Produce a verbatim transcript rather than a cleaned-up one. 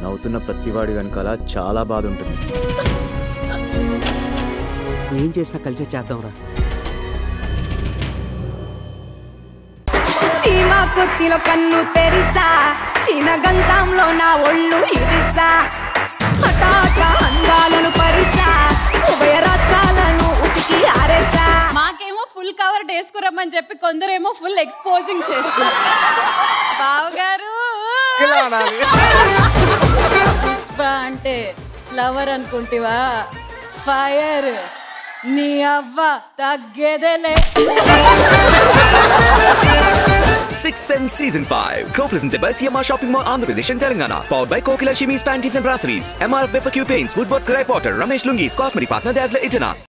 నవ్వుతున్న ప్రతివాడి వెనకాల చాలా బాధ ఉంటుంది. ఏం చేసినా కలిసే చేద్దాంరా. చీమా కొట్టిలో కన్ను తెరిసా, చీన గంజంలో నా ఒళ్ళు ఇరిసా, హఠాట అందాలను పరిసా, ఉభయ రాష్ట్రాలను ఉతికి ఆరేసా. మాకేమో ఫుల్ కవర్ వేసుకురమ్మని చెప్పి కొందరేమో ఫుల్ ఎక్స్పోజింగ్ చేస్తారు. బావగారు అంటే ఫ్లవర్ అనుకుంటివా? ఫైర్ నీ అవ్వ తగ్గేదేలే. Sixth Sense Season five, co-presented by C M R Shopping Mall, Andhra Pradesh and Telangana. Powered by Kokila Shimi's Panties and Brasseries, M R F Vapor Paints, Woodward's Grey Potter, Ramesh Lungi's Cosmetic Partner Dazzler Itana.